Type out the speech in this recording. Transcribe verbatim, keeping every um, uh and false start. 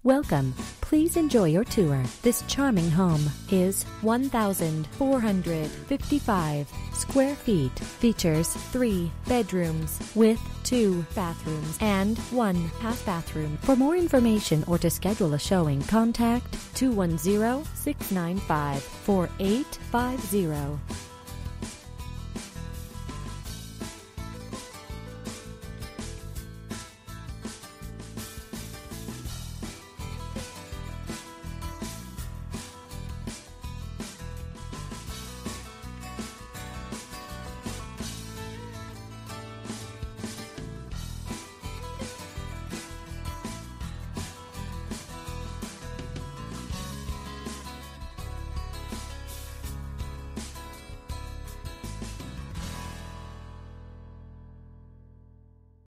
Welcome. Please enjoy your tour. This charming home is one thousand four hundred fifty-five square feet. Features three bedrooms with two bathrooms and one half bathroom. For more information or to schedule a showing, contact two one zero, six nine five, four eight five zero.